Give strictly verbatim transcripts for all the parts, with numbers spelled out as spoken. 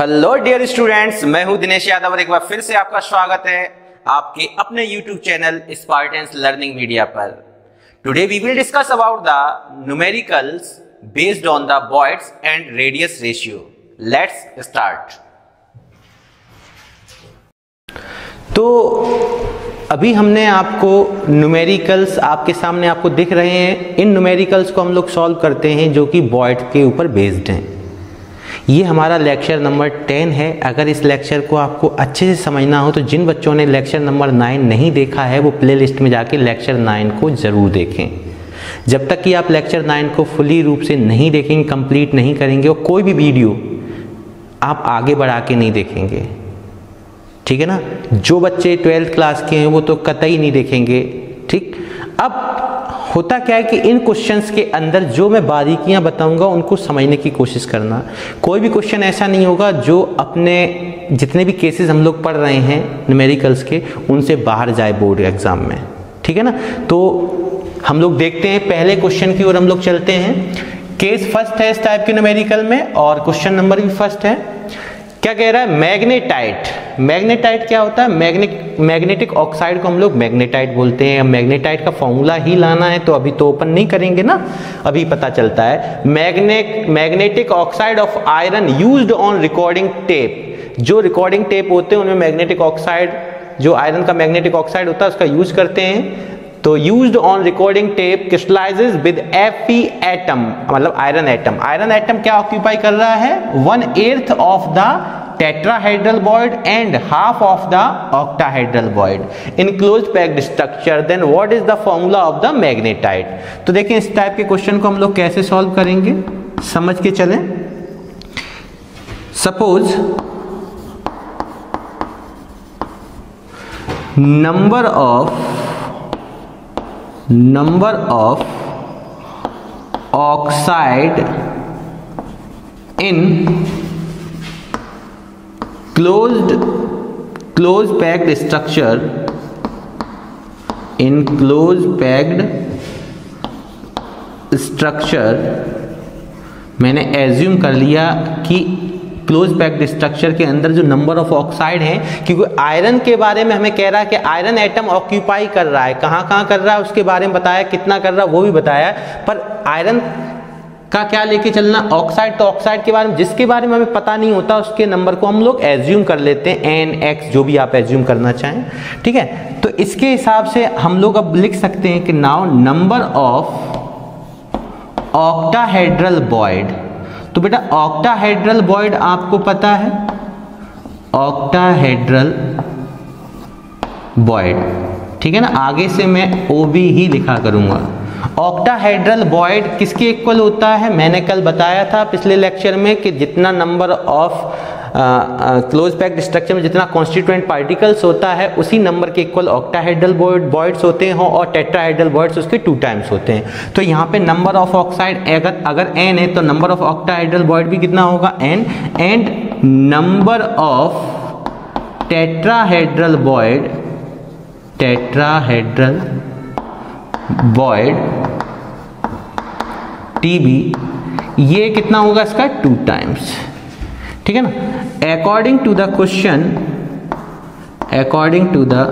Hello dear students, मैं हूं दिनेश यादव और एक बार फिर से आपका स्वागत है आपके अपने YouTube channel Spartans learning media पर। Today we will discuss about the numericals based on the voids and radius ratio. Let's start. तो अभी हमने आपको न्यूमेरिकल्स आपके सामने आपको दिख रहे हैं। इन न्यूमेरिकल्स को हम लोग सॉल्व करते हैं जो कि बॉयड के ऊपर बेस्ड हैं। ये हमारा लेक्चर नंबर टेन है। अगर इस लेक्चर को आपको अच्छे से समझना हो तो जिन बच्चों ने लेक्चर नंबर नाइन नहीं देखा है वो प्लेलिस्ट में जाके लेक्चर नाइन को ज़रूर देखें। जब तक कि आप लेक्चर नाइन को फुली रूप से नहीं देखेंगे, कंप्लीट नहीं करेंगे और कोई भी वीडियो आप आगे बढ़ा के नहीं देखेंगे, ठीक है ना। जो बच्चे ट्वेल्थ क्लास के हैं वो तो कतई नहीं देखेंगे, ठीक। अब होता क्या है कि इन क्वेश्चंस के अंदर जो मैं बारीकियां बताऊंगा उनको समझने की कोशिश करना। कोई भी क्वेश्चन ऐसा नहीं होगा जो अपने जितने भी केसेस हम लोग पढ़ रहे हैं न्यूमेरिकल्स के उनसे बाहर जाए बोर्ड एग्जाम में, ठीक है ना। तो हम लोग देखते हैं, पहले क्वेश्चन की ओर हम लोग चलते हैं। केस फर्स्ट है इस टाइप के न्यूमेरिकल में और क्वेश्चन नंबर भी फर्स्ट है। क्या कह रहा है? मैग्नेटाइट। मैग्नेटाइट क्या होता है? मैग्नेट मैग्नेटिक ऑक्साइड को हम लोग मैग्नेटाइट बोलते हैं। मैग्नेटाइट का फॉर्मूला ही लाना है तो अभी तो ओपन नहीं करेंगे ना, अभी पता चलता है। Magnet magnetic oxide of iron used on recording tape. जो रिकॉर्डिंग टेप होते हैं उनमें मैग्नेटिक ऑक्साइड, जो आयरन का मैग्नेटिक ऑक्साइड होता है उसका यूज करते हैं। तो used on recording tape crystallizes with Fe atom, मतलब आयरन एटम। आयरन एटम क्या ऑक्यूपाई कर रहा है? One eighth of the tetrahedral void and half of the octahedral void in closed packed structure. Then what is the formula of the magnetite? तो देखिए इस type के question को हम लोग कैसे सॉल्व करेंगे, समझ के चलें। Suppose number of number of oxide in closed closed packed structure in closed packed structure मैंने एज्यूम कर लिया कि क्लोज पैक्ड स्ट्रक्चर के अंदर जो नंबर ऑफ ऑक्साइड है, क्योंकि आयरन के बारे में हमें कह रहा है कि आयरन एटम ऑक्यूपाई कर रहा है, कहाँ कहाँ कर रहा है उसके बारे में बताया, कितना कर रहा है वो भी बताया। पर आयरन का क्या लेके चलना? ऑक्साइड। तो ऑक्साइड के बारे में जिसके बारे में हमें पता नहीं होता उसके नंबर को हम लोग एज्यूम कर लेते हैं, एन एक्स जो भी आप एज्यूम करना चाहें, ठीक है। तो इसके हिसाब से हम लोग अब लिख सकते हैं कि now number of octahedral void. तो बेटा ऑक्टाहेड्रल बॉयड आपको पता है, ऑक्टाहेड्रल बॉयड, ठीक है ना। आगे से मैं ओ बी ही लिखा करूंगा। ऑक्टाहेड्रल बॉयड किसके इक्वल होता है? मैंने कल बताया था पिछले लेक्चर में कि जितना number of close packed structure में जितना कॉन्स्टिट्यूएंट पार्टिकल्स होता है उसी नंबर के इक्वल ऑक्टाहेड्रल बॉयड बॉयड्स होते हैं और टेट्राहेड्रल बॉयड्स उसके टू टाइम्स होते हैं। तो यहाँ पे नंबर ऑफ ऑक्साइड अगर अगर एन है तो नंबर ऑफ ऑक्टाहेड्रल बॉयड भी कितना होगा? N. And number of tetrahedral void tetrahedral void TV, ये कितना होगा इसका? टू टाइम्स, ठीक है ना। According to the question according to the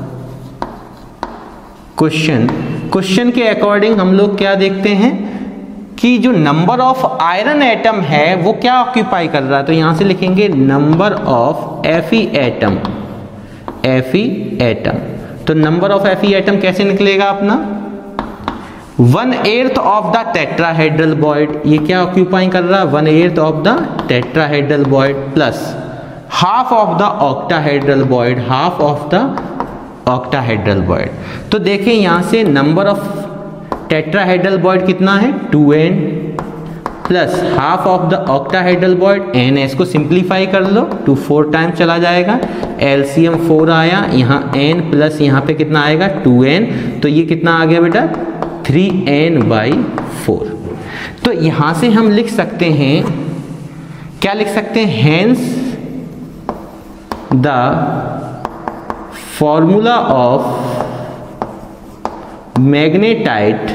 question question के अकॉर्डिंग हम लोग क्या देखते हैं कि जो नंबर ऑफ आयरन एटम है वो क्या ऑक्यूपाई कर रहा है। तो यहां से लिखेंगे number of Fe atom, Fe atom. तो नंबर ऑफ Fe एटम कैसे निकलेगा अपना? One eighth of the tetrahedral void, ये क्या ऑक्यूपाई कर रहा है? One eighth of the tetrahedral void plus half of the octahedral void, half of the octahedral void. तो देखिए यहां से नंबर ऑफ टेट्राहेड्रल बॉयड कितना है? Two N plus half of the octahedral void N. इसको सिंप्लीफाई कर लो, to four time चला जाएगा, एलसीएम फोर आया, यहाँ एन प्लस यहाँ पे कितना आएगा? Two N. तो ये कितना आ गया बेटा? Three N by four. तो यहां से हम लिख सकते हैं, क्या लिख सकते हैं? Hence the formula of magnetite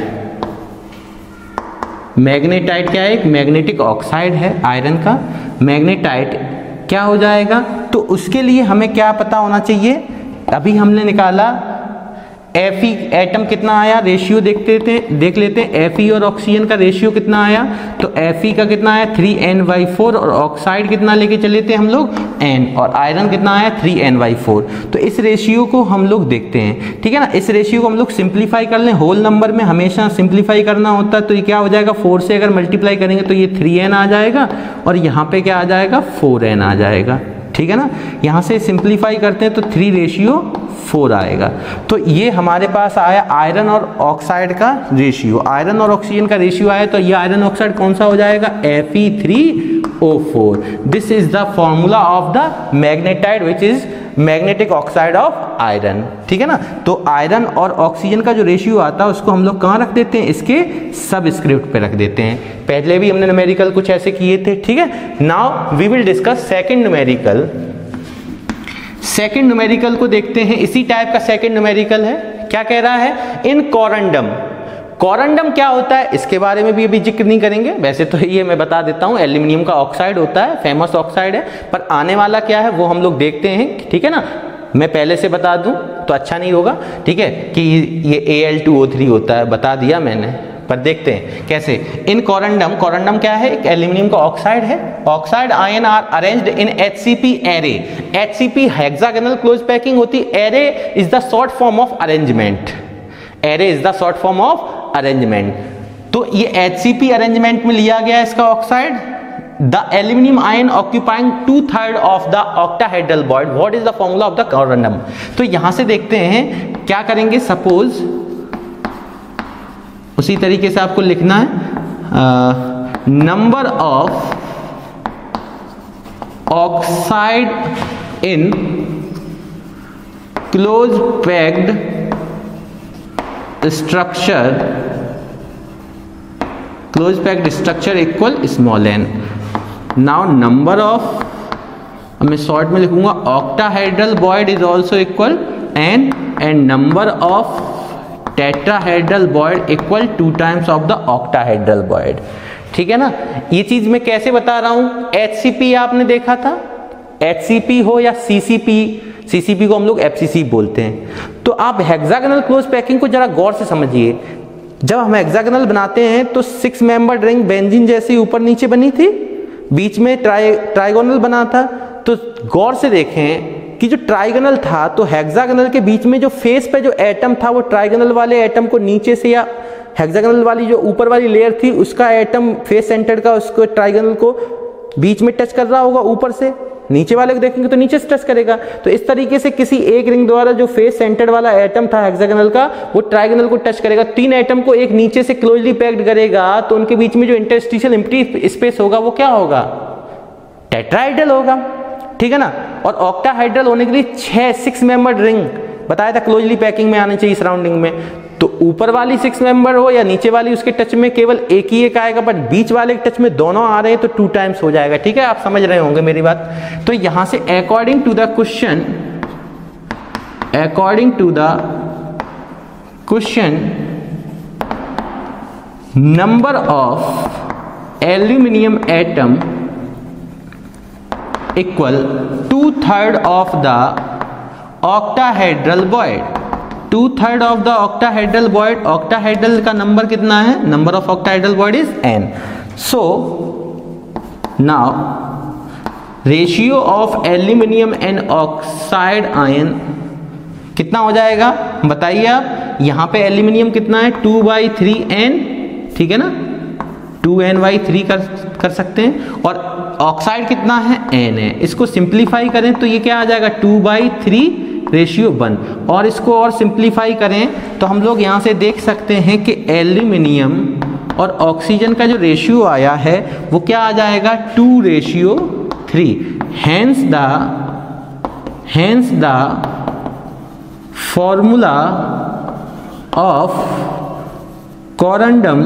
magnetite क्या है? एक मैग्नेटिक ऑक्साइड है आयरन का। मैग्नेटाइट क्या हो जाएगा? तो उसके लिए हमें क्या पता होना चाहिए? अभी हमने निकाला Fe एटम कितना आया, रेशियो देखते थे देख लेते हैं। Fe और ऑक्सीजन का रेशियो कितना आया, तो Fe का कितना आया थ्री एन बाई फोर, और ऑक्साइड कितना लेके चले थे हम लोग N, और आयरन कितना आया थ्री एन बाई फोर। तो इस रेशियो को हम लोग देखते हैं, ठीक है ना। इस रेशियो को हम लोग सिंप्लीफाई कर लें, होल नंबर में हमेशा सिंप्लीफाई करना होता है। तो ये क्या हो जाएगा, फोर से अगर मल्टीप्लाई करेंगे तो ये थ्री एन आ जाएगा, और यहाँ पे क्या आ जाएगा, फोर एन आ जाएगा, ठीक है ना। यहाँ से सिंप्लीफाई करते हैं तो थ्री रेशियो फोर आएगा। तो ये हमारे पास आया आयरन और ऑक्साइड का रेशियो, आयरन और ऑक्सीजन का रेशियो आया। तो ये आयरन ऑक्साइड कौन सा हो जाएगा, F E three O four. This is the formula of the magnetite which is magnetic oxide of iron, ठीक है ना। तो आयरन और ऑक्सीजन का जो रेशियो आता है उसको हम लोग कहाँ रख देते हैं, इसके सबस्क्रिप्ट पे रख देते हैं। पहले भी हमने न्यूमेरिकल कुछ ऐसे किए थे, ठीक है। Now we will discuss second numerical. Second numerical को देखते हैं, इसी टाइप का सेकंड न्यूमेरिकल है। क्या कह रहा है, इन कोरंडम। कोरंडम क्या होता है इसके बारे में भी अभी जिक्र नहीं करेंगे, वैसे तो ये मैं बता देता हूँ, एल्यूमिनियम का ऑक्साइड होता है, फेमस ऑक्साइड है, पर आने वाला क्या है वो हम लोग देखते हैं, ठीक है ना। मैं पहले से बता दूं तो अच्छा नहीं होगा, ठीक है, कि ये A L two O three होता है, बता दिया मैंने, पर देखते हैं कैसे। इन कोरंडम, कोरंडम क्या है, एक एल्यूमिनियम का ऑक्साइड है। Oxide ion are arranged in H C P array. H C P hexagonal close packing होती, array is the short form of arrangement, array is the short form of arrangement. तो ये H C P arrangement में लिया गया इसका oxide. The aluminium ion occupying two third of the octahedral bond, what is the formula of the corundum. तो यहां से देखते हैं क्या करेंगे, सपोज उसी तरीके से आपको लिखना है, number of oxide in close packed structure, close packed structure equal small N. Now number of, मैं शॉर्ट में लिखूंगा, octahedral bond is also equal N, and number of tetrahedral bond equal two times of the octahedral bond, ठीक है ना। ये चीज मैं कैसे बता रहा हूं, एच सी पी आपने देखा था, एच सी पी हो या सी सी पी, सी सी पी को हम लोग एफ सी सी बोलते हैं। तो आप हेक्सागोनल क्लोज पैकिंग को जरा गौर से समझिए। जब हम हेक्सागोनल बनाते हैं तो सिक्स मेंबर रिंग बेंजीन जैसी ऊपर नीचे बनी थी, बीच में ट्राई ट्राइगोनल बना था। तो गौर से देखें कि जो ट्राइगोनल था, तो हेक्सागोनल के बीच में जो फेस पे जो एटम था वो ट्राइगोनल वाले एटम को नीचे से, या हेक्सागोनल वाली जो ऊपर वाली लेयर थी उसका एटम फेस सेंटर का उसको ट्राइगोनल को बीच में टच कर रहा होगा ऊपर से, नीचे वाले को देखेंगे तो नीचे से टच करेगा। तो इस तरीके से किसी एक रिंग द्वारा जो फेस सेंटर्ड वाला एटम था हेक्सागोनल का, वो ट्राइगोनल को टच करेगा। तीन एटम को एक नीचे से क्लोजली पैक्ड करेगा, तो उनके बीच में जो इंटरस्टिशियल एम्प्टी स्पेस होगा वो क्या होगा, टेट्राहेड्रल होगा, ठीक है ना। और ऑक्टाहेड्रल होने के लिए छह सिक्स मेंबर्ड रिंग बताया था क्लोजली पैकिंग में आने चाहिए सराउंडिंग में। तो ऊपर वाली सिक्स मेंबर हो या नीचे वाली, उसके टच में केवल एक ही एक आएगा, बट बीच वाले के टच में दोनों आ रहे हैं तो टू टाइम्स हो जाएगा, ठीक है। आप समझ रहे होंगे मेरी बात। तो यहां से according to the question, according to the question, number of aluminium atom equal two third of the octahedral bond, two third of the octahedral bond. Octahedral का नंबर कितना है, number of octahedral bond is N. So now ratio of aluminium and oxide ion कितना हो जाएगा बताइए आप। यहां पे एल्यूमिनियम कितना है, टू बाई थ्री एन, ठीक है ना, टू एन बाई थ्री कर कर सकते हैं, और ऑक्साइड कितना है, एन है। इसको सिंप्लीफाई करें तो ये क्या आ जाएगा, two by three ratio one. और इसको और सिंप्लीफाई करें तो हम लोग यहाँ से देख सकते हैं कि एल्यूमिनियम और ऑक्सीजन का जो रेशियो आया है वो क्या आ जाएगा, two ratio three. Hence the hence the formula of corundum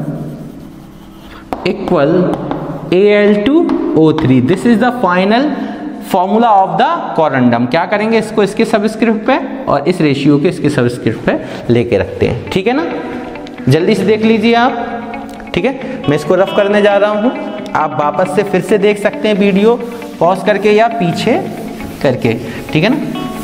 equal A L two O three. This is the final formula of the corundum. क्या करेंगे, इसको इसके सबस्क्रिप्ट पे और इस रेशियो के इसके सबस्क्रिप्ट पे लेके रखते हैं, ठीक है ना। जल्दी से देख लीजिए आप, ठीक है। मैं इसको रफ करने जा रहा हूं, आप वापस से फिर से देख सकते हैं वीडियो, पॉज करके या पीछे करके, ठीक है ना।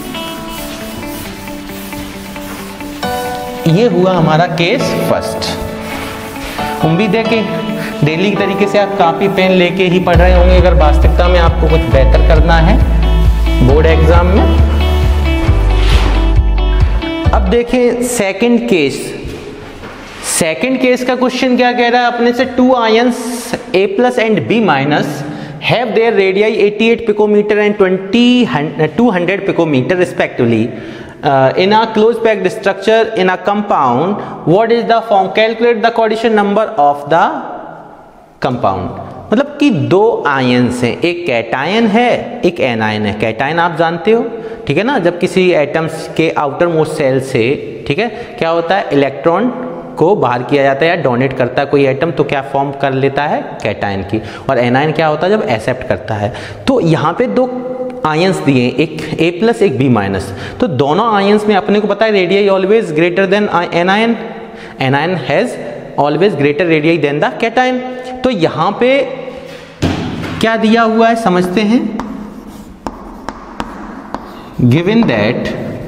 ये हुआ हमारा केस फर्स्ट। उम्मीद है कि डेली के तरीके से आप कापी पेन लेके ही पढ़ रहे होंगे अगर वास्तविकता में आपको कुछ बेहतर करना है बोर्ड एग्जाम में। अब देखें सेकंड केस। सेकंड केस का क्वेश्चन क्या कह रहा है अपने से, two ions A plus and B minus have their radii eighty-eight picometer and two hundred picometer respectively uh, in a close packed structure in a compound. What is the form? Calculate the coordination number of the compound. मतलब कि दो ions हैं, एक cation है एक anion है। Cation आप जानते हो, ठीक है ना, जब किसी एटम्स के आउटर मोस्ट सेल से, ठीक है, क्या होता है, इलेक्ट्रॉन को बाहर किया जाता है या डोनेट करता है कोई एटम, तो क्या फॉर्म कर लेता है, कैटायन की। और एनायन क्या होता है, जब एक्सेप्ट करता है। तो यहाँ पे दो आयंस दिए, एक A प्लस एक B माइनस। तो दोनों आयंस में अपने को पता है radius always greater than anion, anion has always greater radius than the cation. तो यहाँ पे क्या दिया हुआ है समझते हैं, गिवन दैट,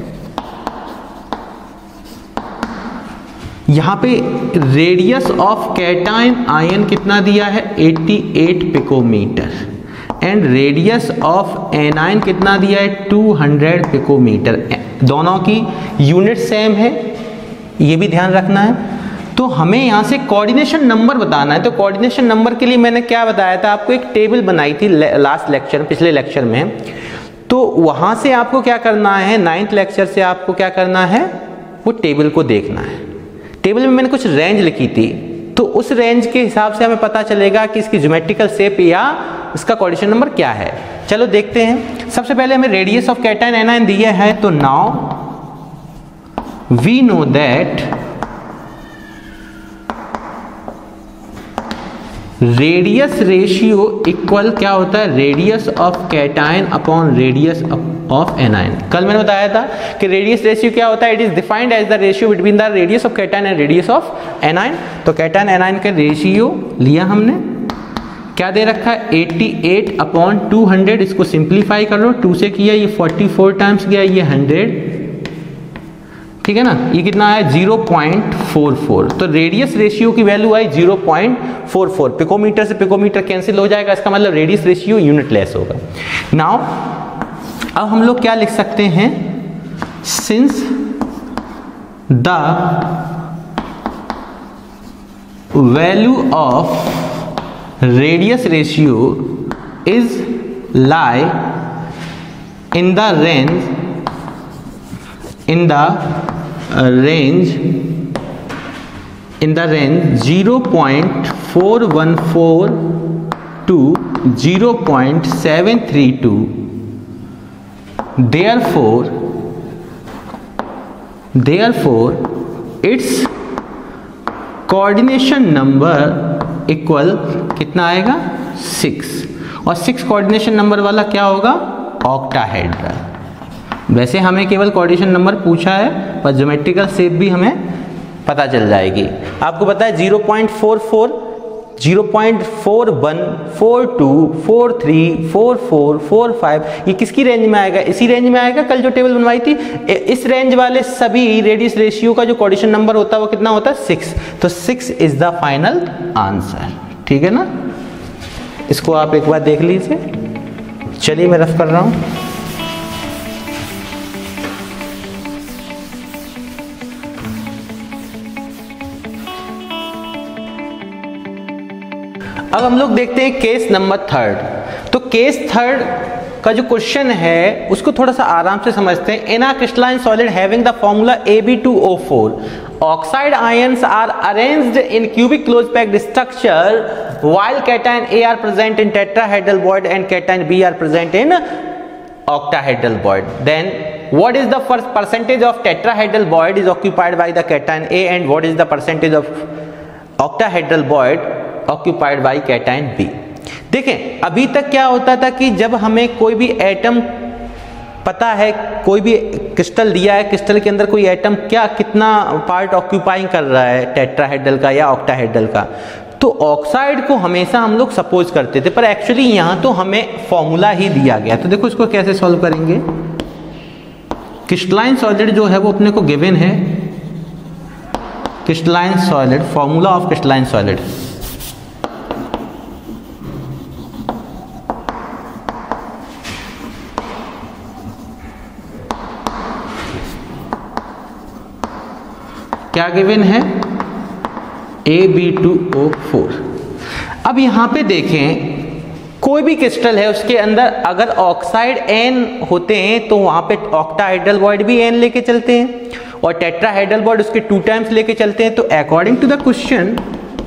यहां पे रेडियस ऑफ कैटायन आयन कितना दिया है, अट्ठासी picometre, and radius of anion कितना दिया है, दो सौ पिकोमीटर। दोनों की यूनिट सेम है, ये भी ध्यान रखना है। तो हमें यहां से कोऑर्डिनेशन नंबर बताना है। तो कोऑर्डिनेशन नंबर के लिए मैंने क्या बताया था आपको, एक टेबल बनाई थी लास्ट लेक्चर, पिछले लेक्चर में। तो वहां से आपको क्या करना है, नाइन्थ लेक्चर से आपको क्या करना है, वो टेबल को देखना है। टेबल में मैंने कुछ रेंज लिखी थी, तो उस रेंज के हिसाब से हमें पता चलेगा कि इसकी ज्योमेट्रिकल शेप या इसका कोऑर्डिनेशन नंबर क्या है। चलो देखते हैं। सबसे पहले हमें रेडियस ऑफ कैटायन एनायन दिया है, तो now we know that radius ratio equal क्या होता है, radius of cation upon radius of anion. कल मैंने बताया था कि रेडियस रेशियो क्या होता है, it is defined as the ratio between the radius of cation and radius of anion. तो कैटायन एनायन का रेशियो लिया हमने, क्या दे रखा है, अट्ठासी अपॉन टू हंड्रेड। इसको सिंप्लीफाई कर लो, टू से किया ये चौवालीस टाइम्स गया, ये हंड्रेड, ठीक है ना। ये कितना है, ज़ीरो पॉइंट फोर फोर। तो रेडियस रेशियो की वैल्यू आई zero point four four. Picometre से पिकोमीटर कैंसिल हो जाएगा, इसका मतलब रेडियस रेशियो यूनिट लेस होगा। नाउ अब हम लोग क्या लिख सकते हैं, since the value of radius ratio is lie in the range in the uh, range in the range zero point four one four to zero point seven three two. Therefore therefore its coordination number equal कितना आएगा, six. और six coordination number वाला क्या होगा, octahedral. वैसे हमें केवल coordination number पूछा है, पर ज्योमेट्रिकल शेप भी हमें पता चल जाएगी। आपको पता है zero point four four, zero point four one, four two, four three, four four, four five, ये किसकी रेंज में आएगा, इसी रेंज में आएगा। कल जो टेबल बनवाई थी, इस रेंज वाले सभी रेडियस रेशियो का जो कोऑर्डिनेशन नंबर होता है वो कितना होता है, सिक्स। तो six is the final answer, ठीक है ना। इसको आप एक बार देख लीजिए। चलिए मैं रफ कर रहा हूँ। अब हम लोग देखते हैं केस नंबर थर्ड। तो केस थर्ड का जो क्वेश्चन है उसको थोड़ा सा आराम से समझते हैं। In a crystalline solid having the formula A B two O four, oxide ions are arranged in cubic close packed structure while cation A are present in tetrahedral void and cation B are present in octahedral void. Then what is the first percentage of tetrahedral void is occupied by the cation A and what is the percentage of octahedral void occupied by cation B? देखें अभी तक क्या होता था कि जब हमें कोई भी एटम पता है, कोई भी क्रिस्टल दिया है, क्रिस्टल के अंदर कोई एटम क्या कितना पार्ट ऑक्यूपाइंग कर रहा है, टेट्राहेड्रल का या ऑक्टाहेड्रल का, तो तो ऑक्साइड को हमेशा हम लोग सपोज करते थे, पर एक्चुअली यहाँ तो हमें फॉर्मूला ही दिया गया। तो देखो इसको कैसे सॉल्व करेंगे। क्रिस्टलाइन सॉलिड जो है वो अपने को गिवन है, crystalline solid, formula of crystalline solid क्या गिवन है, A B two O four. अब यहां पे देखें कोई भी क्रिस्टल है उसके अंदर अगर ऑक्साइड एन होते हैं तो वहां पे ऑक्टाहेड्रल बॉन्ड भी एन लेके चलते हैं और टेट्राहेड्रल बॉन्ड उसके टू टाइम्स लेके चलते हैं। तो अकॉर्डिंग टू द क्वेश्चन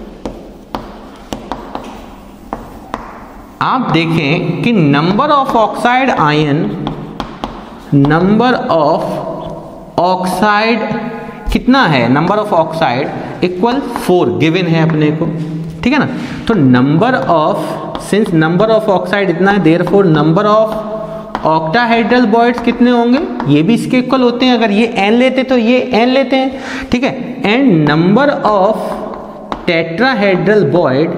आप देखें कि number of oxide ion, number of oxide कितना है, number of oxide equal four given है अपने को, ठीक है ना। तो number of, since number of oxide इतना है, therefore number of octahedral bonds कितने होंगे, ये भी इसके इक्वल होते हैं। अगर ये एन लेते तो ये एन लेते हैं, ठीक है। And number of tetrahedral bond,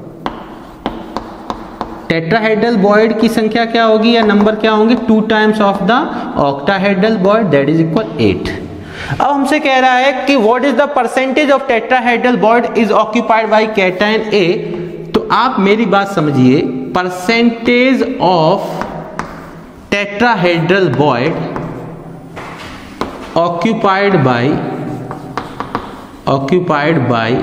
tetrahedral bond की संख्या क्या होगी या नंबर क्या होंगे, two times of the octahedral bond, that is equal eight. अब हमसे कह रहा है कि what is the percentage of tetrahedral bond is occupied by cation A. तो आप मेरी बात समझिए, percentage of tetrahedral bond occupied by occupied by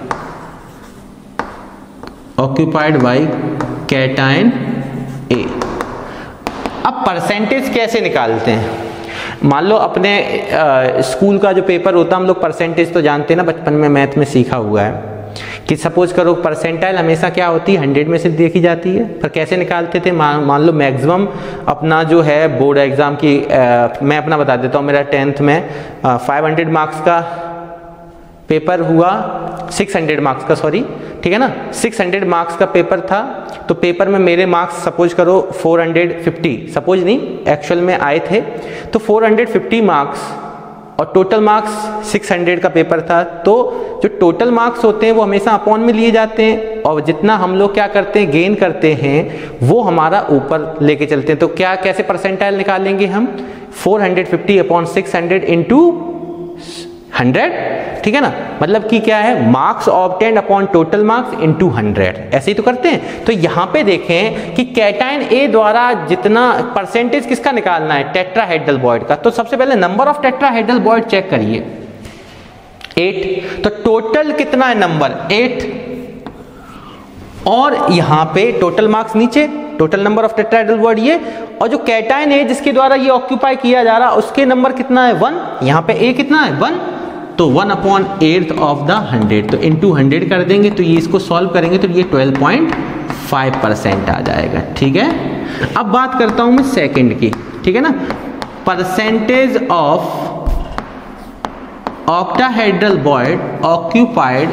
occupied by cation A. अब परसेंटेज कैसे निकालते हैं, मान लो अपने आ, स्कूल का जो पेपर होता है, हम लोग परसेंटेज तो जानते हैं ना, बचपन में मैथ में सीखा हुआ है कि सपोज करो परसेंटाइल हमेशा क्या होती है, हंड्रेड में से देखी जाती है। पर कैसे निकालते थे, मान मान लो मैक्सिमम अपना जो है बोर्ड एग्जाम की आ, मैं अपना बता देता हूँ, मेरा टेंथ में फाइव हंड्रेड मार्क्स का पेपर हुआ, सिक्स हंड्रेड मार्क्स का, सॉरी, ठीक है ना, सिक्स हंड्रेड मार्क्स का पेपर था। तो पेपर में मेरे मार्क्स सपोज करो फोर हंड्रेड फिफ्टी, सपोज नहीं एक्चुअल में आए थे, तो फोर हंड्रेड फिफ्टी मार्क्स और टोटल मार्क्स सिक्स हंड्रेड का पेपर था। तो जो टोटल मार्क्स होते हैं वो हमेशा अपॉन में लिए जाते हैं और जितना हम लोग क्या करते हैं, गेन करते हैं, वो हमारा ऊपर लेके चलते हैं। तो क्या कैसे परसेंटाइल निकालेंगे हम, four hundred fifty upon six hundred into hundred, ठीक है ना, मतलब कि क्या है, marks obtained upon total marks into hundred, ऐसे ही तो करते हैं। तो यहाँ पे देखें कि कैटायन ए द्वारा जितना परसेंटेज किसका निकालना है, टेट्राहेड्रल बॉन्ड का। तो सबसे पहले number of tetrahedral bond check करिए, एट। तो टोटल कितना है नंबर, एट, और यहाँ पे टोटल मार्क्स नीचे, total number of tetrahedral bond ये, और जो कैटायन है जिसके द्वारा ये ऑक्यूपाई किया जा रहा है उसके नंबर कितना है, वन। यहाँ पे ए कितना है, वन, तो one upon eight of the hundred, तो इनटू हंड्रेड कर देंगे। तो ये इसको सॉल्व करेंगे तो ये ट्वेल्व पॉइंट फाइव परसेंट आ जाएगा, ठीक है। अब बात करता हूं मैं सेकंड की, ठीक है ना, percentage of octahedral bond occupied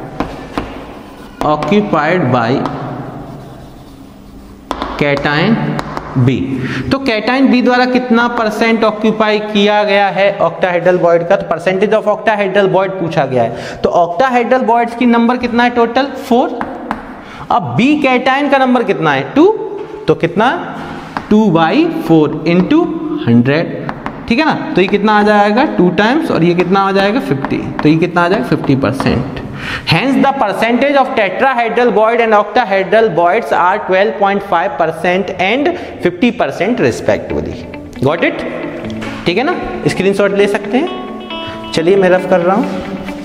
occupied by cation B. तो कैटायन बी द्वारा कितना परसेंट ऑक्यूपाई किया गया है ऑक्टाहेड्रल बॉन्ड का, तो परसेंटेज ऑफ ऑक्टाहेड्रल बॉन्ड पूछा गया है। तो ऑक्टाहेड्रल बॉन्ड्स की नंबर कितना है टोटल, फोर। अब बी कैटायन का नंबर कितना है, टू, तो कितना, two by four into hundred, ठीक है ना। तो ये कितना आ जाएगा, टू टाइम्स, और ये कितना आ जाएगा, फिफ्टी। तो ये कितना आ जाएगा, fifty percent. Hence the percentage of tetrahedral bond and octahedral bonds are twelve point five percent and fifty percent respectively. Got it? ठीक है ना, स्क्रीनशॉट ले सकते हैं। चलिए मैं रफ कर रहा हूं।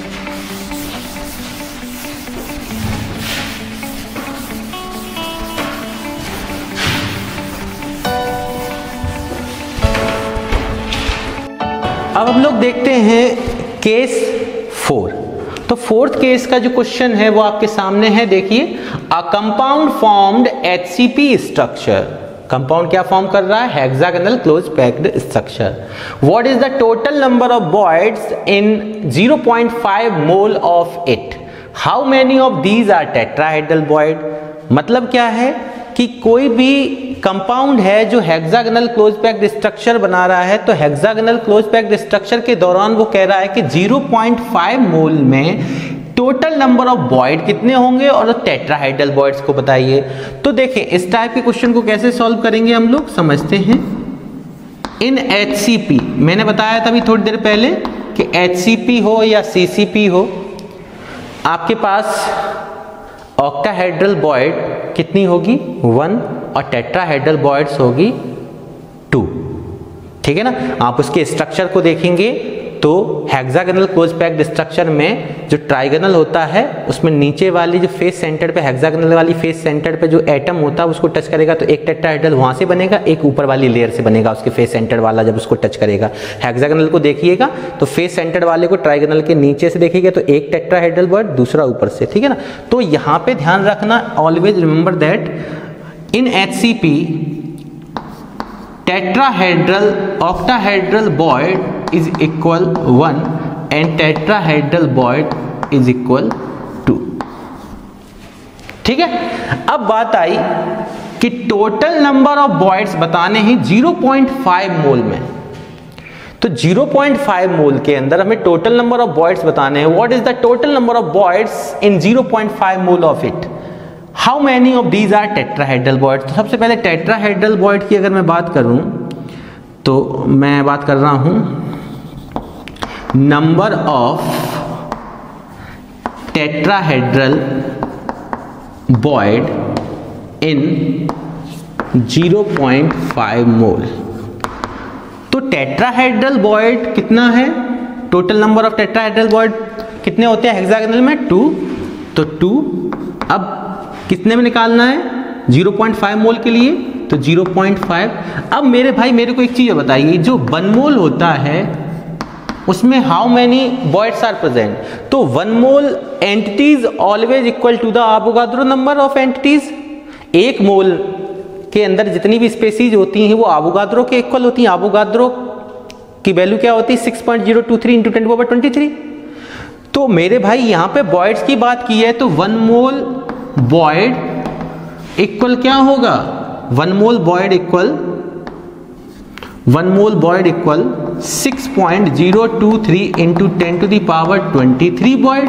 अब हम लोग देखते हैं केस फोर। तो फोर्थ केस का जो क्वेश्चन है वो आपके सामने है, देखिए, a compound formed HCP structure, compound क्या फॉर्म कर रहा है, hexagonal close packed structure. What is the total number of bonds in zero point five mole of it, how many of these are tetrahedral bond. मतलब क्या है कि कोई भी कंपाउंड है जो हेक्सागोनल क्लोज पैक्ड स्ट्रक्चर बना रहा है, तो हेक्सागोनल क्लोज पैक्ड स्ट्रक्चर के दौरान वो कह रहा है कि ज़ीरो पॉइंट फाइव मोल में टोटल नंबर ऑफ बॉयड कितने होंगे और टेट्राहेड्रल बॉयड्स को बताइए। तो देखें इस टाइप के क्वेश्चन को कैसे सॉल्व करेंगे हम लोग समझते हैं। इन एच सी पी मैंने बताया था अभी थोड़ी देर पहले कि एच सी पी हो या सी सी पी हो, आपके पास ऑक्टाहेड्रल बॉयड कितनी होगी वन और टेट्राहेड्रल बॉयड्स होगी टू। ठीक है ना। आप उसके स्ट्रक्चर को देखेंगे तो हेक्सागोनल क्लोज पैक्ड स्ट्रक्चर में जो ट्राइगोनल होता है उसमें नीचे वाली जो फेस सेंटर पे हेक्सागोनल वाली फेस सेंटर पे जो एटम होता है उसको टच करेगा तो एक टेट्राहेड्रल वहां से बनेगा, एक ऊपर वाली लेयर से बनेगा उसके फेस सेंटर वाला जब उसको टच करेगा। हेक्सागोनल को देखिएगा तो फेस सेंटर वाले को ट्राइगोनल के नीचे से देखिएगा तो एक टेट्राहेड्रल बॉयड, दूसरा ऊपर से। ठीक है ना। तो यहाँ पे ध्यान रखना, always remember that in H C P tetrahedral octahedral void is equal one and tetrahedral void is equal two। ठीक है। अब बात आई कि टोटल नंबर ऑफ वॉइड्स बताने हैं ज़ीरो पॉइंट फाइव मोल में। तो ज़ीरो पॉइंट फाइव मोल के अंदर हमें टोटल नंबर ऑफ वॉइड्स बताने हैं। What is the total number of voids in zero point five mole of it, how many of these are tetrahedral void. तो सबसे पहले टेट्राहेड्रल बॉयड की अगर मैं बात करूं तो मैं बात कर रहा हूं number of tetrahedral void in zero point five mole. तो टेट्राहेड्रल बॉयड कितना है, total number of tetrahedral void कितने होते हैं हेक्सागोनल में, टू। तो टू अब कितने में निकालना है ज़ीरो पॉइंट फाइव मोल के लिए, तो ज़ीरो पॉइंट फाइव। अब मेरे भाई मेरे को एक चीज बताइए, जो वन मोल होता है उसमें how many voids are present. तो one mole entities always equal to the Avogadro number of entities. एक मोल के अंदर जितनी भी स्पेसीज होती हैं वो एवोगाड्रो के इक्वल होती हैं। एवोगाड्रो की वैल्यू क्या होती है six point zero two three into ten power twenty three. तो मेरे भाई यहाँ पे बॉयड्स की बात की है तो वन मोल बॉयड इक्वल क्या होगा, one mole void equal one mole void equal six point zero two three into ten to the power twenty three void.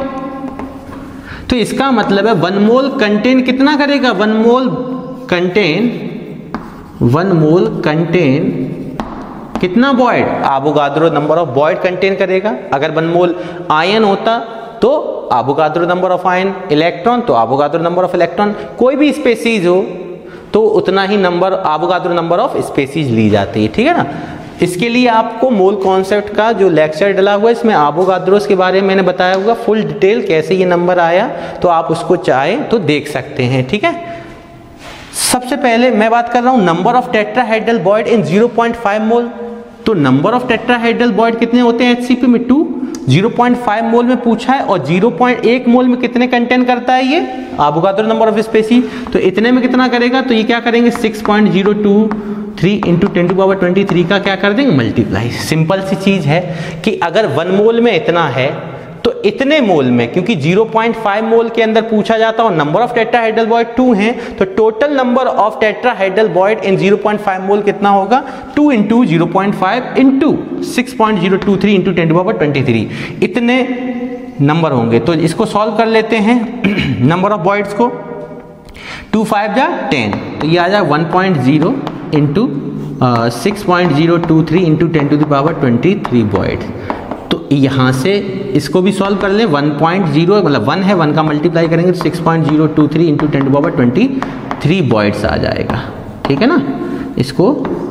तो इसका मतलब है वन मोल कंटेन कितना करेगा, one mole contain one mole contain कितना void, Avogadro number of void contain करेगा। अगर one mole ion होता तो Avogadro number of ion, electron तो एवोगाड्रो नंबर ऑफ इलेक्ट्रॉन, कोई भी स्पेसीज हो तो उतना ही number Avogadro number of species ली जाती है। ठीक है ना। इसके लिए आपको मोल कॉन्सेप्ट का जो लेक्चर डला हुआ है इसमें एवोगाड्रोस के बारे में मैंने बताया होगा फुल डिटेल कैसे ये नंबर आया, तो आप उसको चाहें तो देख सकते हैं। ठीक है। सबसे पहले मैं बात कर रहा हूं number of tetrahedral void in zero point five mole. तो नंबर ऑफ टेट्राहेड्रल बॉयड कितने होते हैं एचसीपी में, two. Zero point five mole में पूछा है और ज़ीरो पॉइंट वन मोल में कितने कंटेन करता है ये, एवोगाड्रो नंबर ऑफ स्पेसीज। तो इतने में कितना करेगा, तो ये क्या करेंगे six point zero two three into ten to power twenty three का क्या कर देंगे मल्टीप्लाई। सिंपल सी चीज है कि अगर वन मोल में इतना है तो इतने मोल में, क्योंकि ज़ीरो पॉइंट फाइव मोल के अंदर पूछा जाता है number of tetrahedral void two हैं, तो total number of tetrahedral void in zero point five mole कितना होगा, two into zero point five into six point zero two three into ten to power twenty three, इतने number होंगे। तो इसको solve कर लेते हैं नंबर ऑफ बॉयड्स को, टू फाइव जा टेन, तो ये आ जाए one point zero into six point zero two three into ten to the power twenty three void. तो यहाँ से इसको भी सॉल्व कर लें, वन पॉइंट ज़ीरो मतलब वन है, वन का मल्टीप्लाई करेंगे तो six point zero two three into ten to power twenty three voids आ जाएगा। ठीक है ना। इसको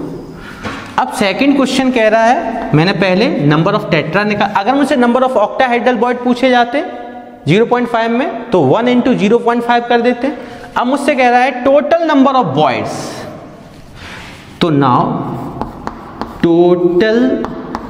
अब सेकंड क्वेश्चन कह रहा है, मैंने पहले नंबर ऑफ टेट्रा निकाल, अगर मुझसे नंबर ऑफ ऑक्टाहेड्रल बॉयड पूछे जाते ज़ीरो पॉइंट फाइव में तो one into zero point five कर देते। अब मुझसे कह रहा है टोटल नंबर ऑफ बॉयड्स, तो now total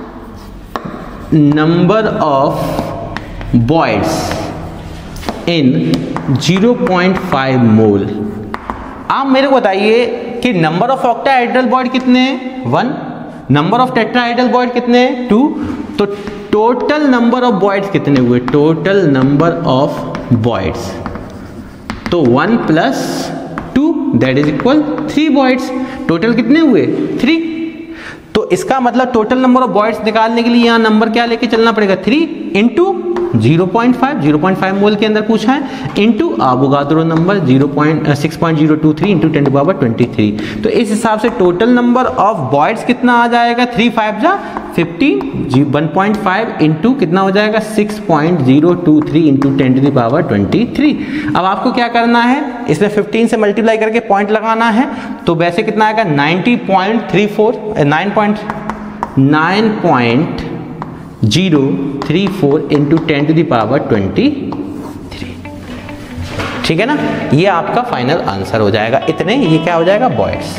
number of voids in zero point five mole. आप मेरे को बताइए कि नंबर ऑफ ऑक्टाहेड्रल बॉयड कितने हैं, one, number of tetrahedral void कितने हैं, टू। तो टोटल नंबर ऑफ बॉयड्स कितने हुए, टोटल नंबर ऑफ बॉयड्स, तो one plus two that is equal three voids. Total कितने हुए, थ्री। तो इसका मतलब टोटल नंबर ऑफ बॉयड्स निकालने के लिए यहाँ नंबर क्या लेके चलना पड़ेगा, three into zero point five zero point five mole के अंदर पूछा है, into Avogadro number zero point six point zero two three into ten to power twenty three. तो इस हिसाब से टोटल नंबर ऑफ बॉयड्स कितना आ जाएगा, थ्री फाइव जा fifteen, one point five into कितना हो जाएगा six point zero two three into ten to the power twenty three. अब आपको क्या करना है, इसमें फिफ्टीन से मल्टीप्लाई करके पॉइंट लगाना है, तो वैसे कितना आएगा ninety point three four nine point nine point zero three four into ten to the power twenty three. ठीक है ना, ये आपका फाइनल आंसर हो जाएगा, इतने ये क्या हो जाएगा बॉयड्स।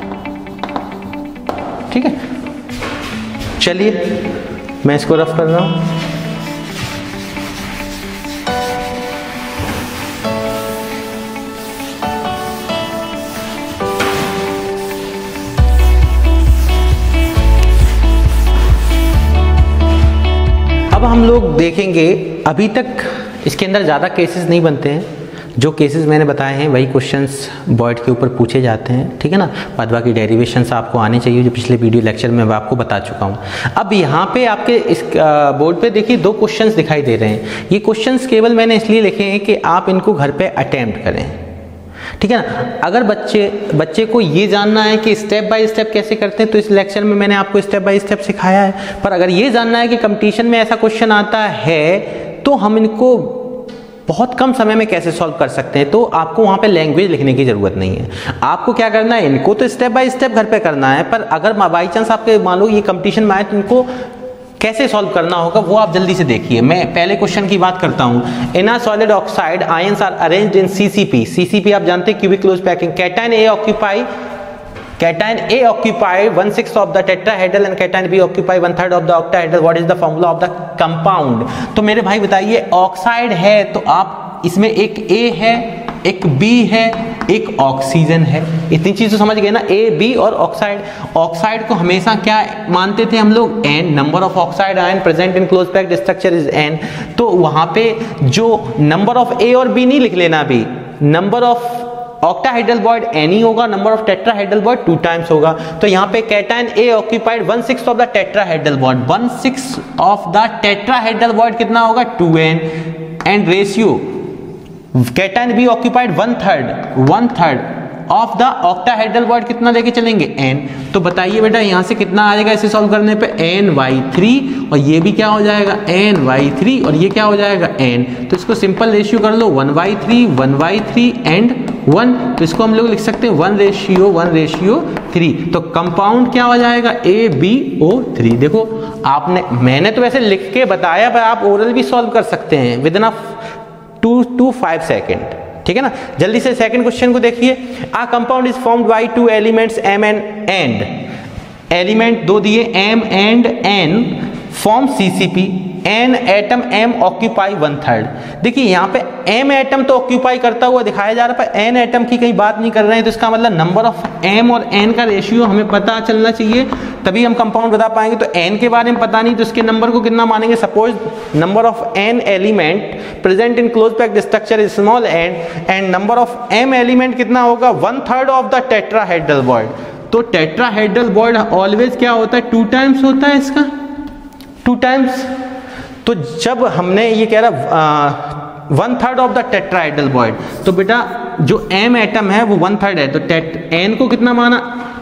ठीक है, चलिए मैं इसको रफ कर रहा हूं। अब हम लोग देखेंगे, अभी तक इसके अंदर ज़्यादा केसेस नहीं बनते हैं, जो केसेस मैंने बताए हैं वही क्वेश्चंस बॉयड के ऊपर पूछे जाते हैं। ठीक है ना, बाद बाकी डेरिवेशंस आपको आने चाहिए, जो पिछले वीडियो लेक्चर में मैं आपको बता चुका हूँ। अब यहाँ पे आपके इस बोर्ड पे देखिए दो क्वेश्चंस दिखाई दे रहे हैं। ये क्वेश्चंस केवल मैंने इसलिए लिखे हैं कि आप इनको घर पे अटेम्प्ट करें। ठीक है ना, अगर बच्चे बच्चे को ये जानना है कि स्टेप बाय स्टेप कैसे करते हैं, तो इस लेक्चर में मैंने आपको स्टेप बाय स्टेप सिखाया है। पर अगर ये जानना है कि कंपटीशन में ऐसा क्वेश्चन आता है तो हम इनको बहुत कम समय में कैसे सॉल्व कर सकते हैं, तो आपको वहाँ पे लैंग्वेज लिखने की ज़रूरत नहीं है। आपको क्या करना है, इनको तो स्टेप बाय स्टेप घर पे करना है, पर अगर बाई चांस आपके मान लो ये कंपटीशन में आए तो इनको कैसे सॉल्व करना होगा वो आप जल्दी से देखिए। मैं पहले क्वेश्चन की बात करता हूँ। In a solid oxide ions are arranged in CCP. CCP आप जानते हैं cubic close packing. Cation A occupy Cation A occupy one sixth of the tetrahedral and cation B occupy one third of the octahedral. What is the formula of the compound? तो मेरे भाई बताइए, oxide है तो आप इसमें एक A है, एक B है, एक ऑक्सीजन है। इतनी चीज तो समझ गए ना, A, B और ऑक्साइड। ऑक्साइड को हमेशा क्या मानते थे हम लोग, N, number of oxide ion present in close packed structure is N। तो वहां पे जो नंबर ऑफ A और B नहीं लिख लेना, अभी number of octahedral void N ही होगा, number of tetrahedral void two times होगा। तो यहाँ पे cation A occupied one six of the tetrahedral void, one six of the tetrahedral void कितना होगा two N, and ratio cation B occupied one third one third of the octahedral void कितना लेके चलेंगे N। तो बताइए बेटा यहाँ से कितना आएगा इसे सॉल्व करने पे, एन वाई थ्री, और ये भी क्या हो जाएगा एन वाई थ्री, और ये क्या हो जाएगा N। तो इसको सिंपल रेशियो कर लो, one by three one by three and one. तो इसको हम लोग लिख सकते हैं one ratio one ratio three. तो कंपाउंड क्या हो जाएगा ए बी ओ थ्री। देखो आपने, मैंने तो वैसे लिख के बताया, पर आप ओरल भी सॉल्व कर सकते हैं within two to five second. ठीक है ना, जल्दी से सेकंड क्वेश्चन को देखिए। A compound is formed by two elements M and N. Element दो दिए M and N, form CCP. N atom M occupy one third. देखिए यहाँ पे एम एटम तो ऑक्यूपाई करता हुआ दिखाया जा रहा है, पर एन एटम की कहीं बात नहीं कर रहे हैं। तो इसका मतलब नंबर ऑफ एम और एन का रेशियो हमें पता चलना चाहिए, तभी हम कंपाउंड बता पाएंगे। तो एन के बारे में पता नहीं, तो इसके नंबर को कितना मानेंगे। Suppose number of N element present in close packed structure is small N, and number of M element कितना होगा, one third of the tetrahedral void. तो टेट्राहेड्रल बॉयड ऑलवेज क्या होता है, टू टाइम्स होता है इसका, टू टाइम्स। तो जब हमने ये कह रहा one third of the tetrahedral void, तो बेटा जो एम एटम है वो वन थर्ड है, तो टेट एन को कितना माना,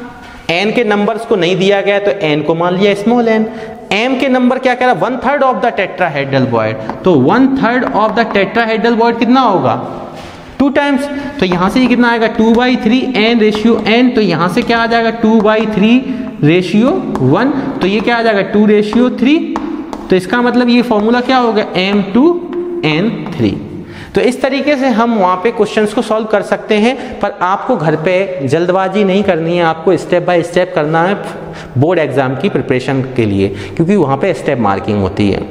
एन के नंबर्स को नहीं दिया गया तो एन को मान लिया स्मॉल एन। एम के नंबर क्या कह रहा, one third of the tetrahedral void, तो one third of the tetrahedral void कितना होगा, टू टाइम्स। तो यहां से ये कितना आएगा, two by three N ratio N. तो यहां से क्या आ जाएगा, two by three ratio one. तो ये क्या आ जाएगा, टू रेशियो थ्री। तो इसका मतलब ये फॉर्मूला क्या होगा, एम टू एन थ्री। तो इस तरीके से हम वहाँ पे क्वेश्चंस को सॉल्व कर सकते हैं, पर आपको घर पे जल्दबाजी नहीं करनी है, आपको स्टेप बाय स्टेप करना है बोर्ड एग्जाम की प्रिपरेशन के लिए, क्योंकि वहाँ पे स्टेप मार्किंग होती है।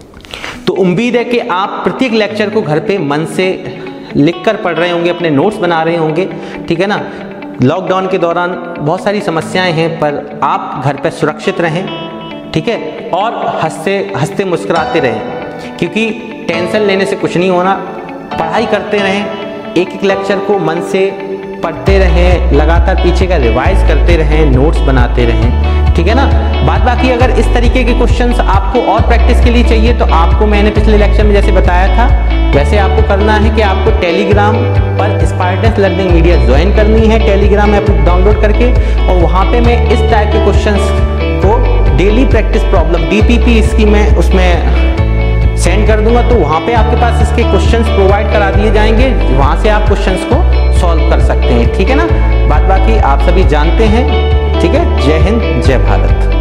तो उम्मीद है कि आप प्रत्येक लेक्चर को घर पे मन से लिख कर पढ़ रहे होंगे, अपने नोट्स बना रहे होंगे। ठीक है ना, लॉकडाउन के दौरान बहुत सारी समस्याएं हैं, पर आप घर पे सुरक्षित रहें। ठीक है, और हंसते हंसते मुस्कुराते रहें, क्योंकि टेंशन लेने से कुछ नहीं होना। पढ़ाई करते रहें, एक एक लेक्चर को मन से पढ़ते रहें, लगातार पीछे का रिवाइज करते रहें, नोट्स बनाते रहें। ठीक है ना। बाद बाकी अगर इस तरीके के क्वेश्चंस आपको और प्रैक्टिस के लिए चाहिए तो आपको मैंने पिछले लेक्चर में जैसे बताया था वैसे आपको करना है कि आपको टेलीग्राम पर स्पार्टन्स लर्निंग मीडिया ज्वाइन करनी है, टेलीग्राम ऐप डाउनलोड करके, और वहाँ पे मैं इस टाइप के क्वेश्चंस को डेली प्रैक्टिस प्रॉब्लम डीपीपी इसकी मैं उसमें सेंड कर दूंगा, तो वहाँ पे आपके पास इसके क्वेश्चंस प्रोवाइड करा दिए जाएंगे, वहाँ से आप क्वेश्चंस को सॉल्व कर सकते हैं। ठीक है ना, बात बाकी आप सभी जानते हैं। ठीक है, जय हिंद जय भारत।